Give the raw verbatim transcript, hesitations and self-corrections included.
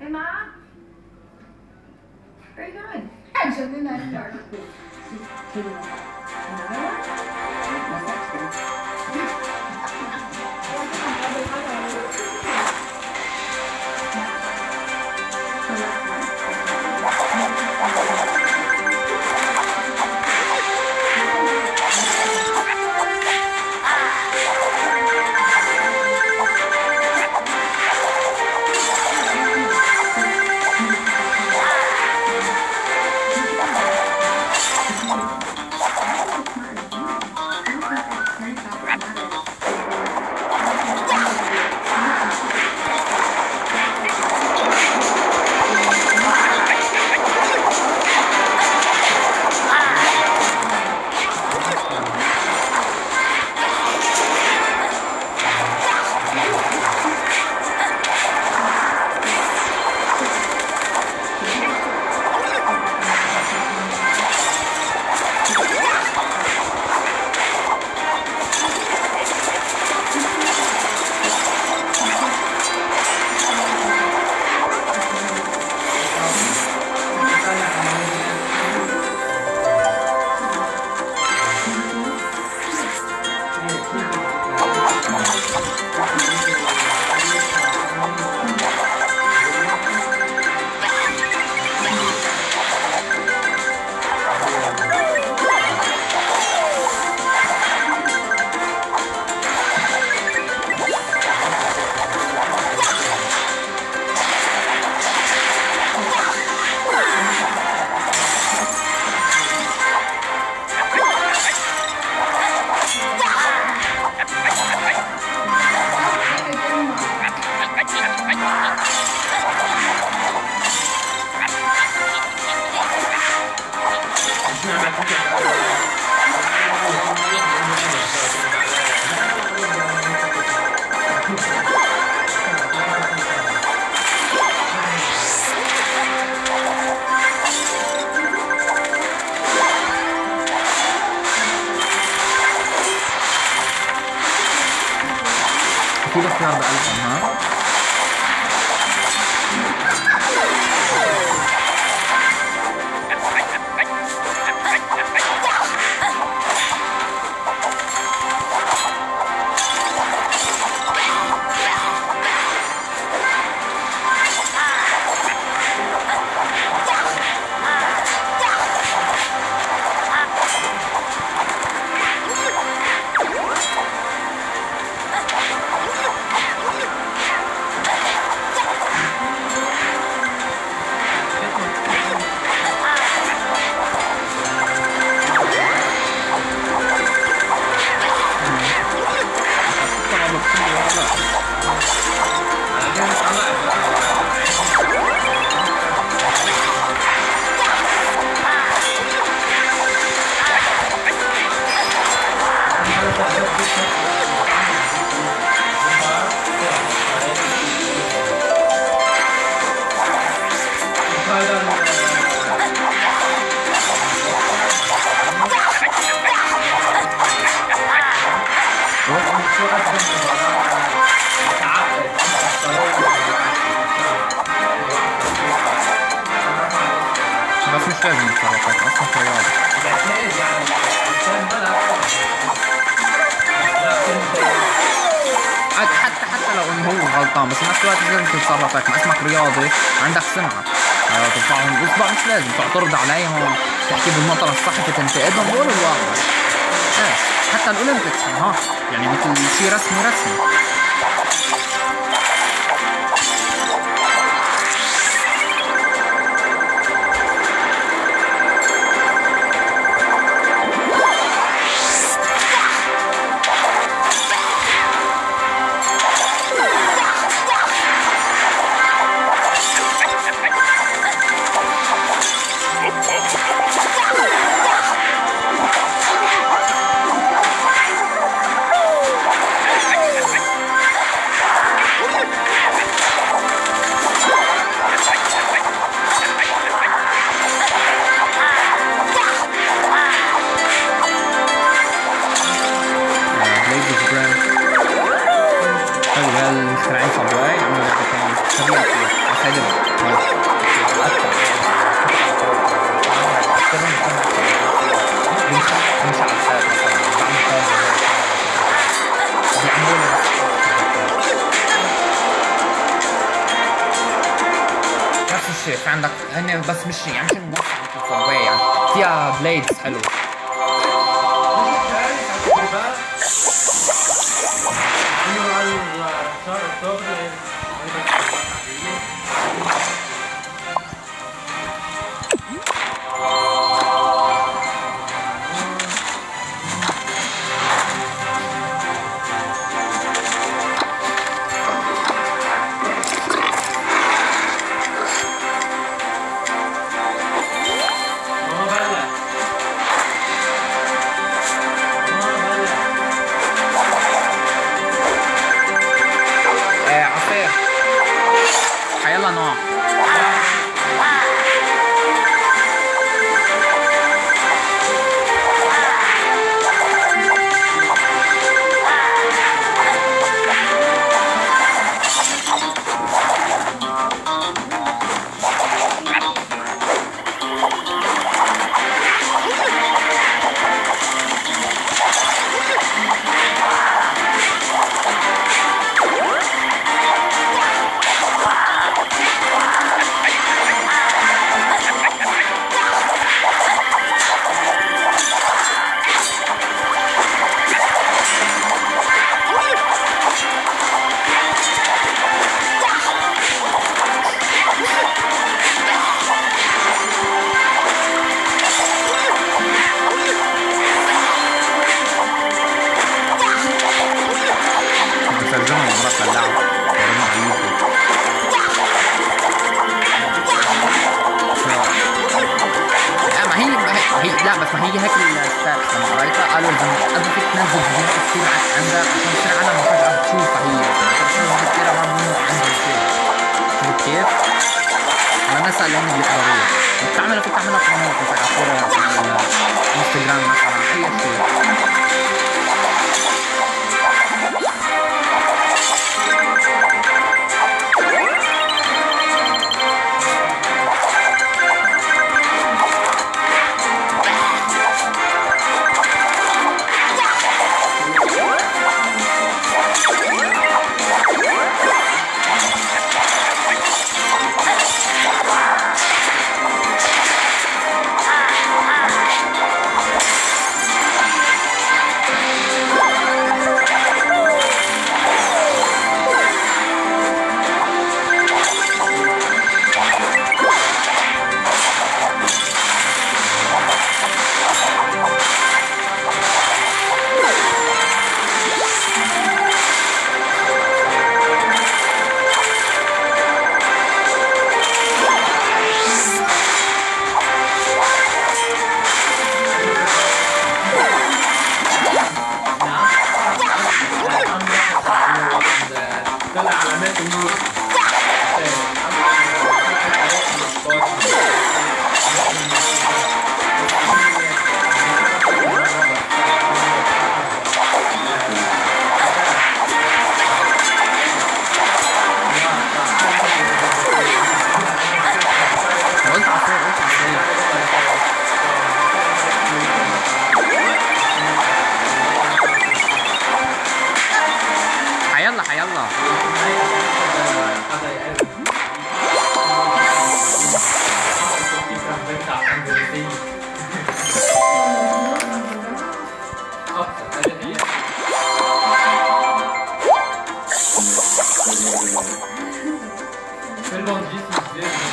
Hey, Mom? How are you doing? I'm something like that. أكيد اختيار بقلبهم ها. بس مش لازم الحركات اصلا في الرياضة. حتى حتى لو انه هو غلطان بس نفس الوقت لازم تتصرف. ما اسمك رياضي عندك سمعة، ترفعهم بالاصبع مش لازم تعترض عليهم، تحكي بالمطر الصحفي تنتقدهم، قول الواقع. ايه حتى الاولمبيكس ها يعني مثل شيء رسمي رسمي. هل هل مخترعين صبواي عملوا كان طبيعي. في عندك هن بس مش يعني مش الموسع مثل الصبايا يعني فيها بليدز حلو. حيلا نوع لا بس ما هي هيك الستاتس لما قريتها قالوا اذا قد فيك تنزل فيديوهات كثير عندك عشان تصير عالم فجأة بتشوفها هي بتشوفها كثير عم عندهم شيء. شوف كيف؟ انا الناس اللي هن بيقدروها بتعملها فيك تعملها قنوات مثلا على الانستغرام مثلا اي شيء. طلع علامات النور قلت عصير قلت عصير حيلا حيلا Perdão, disse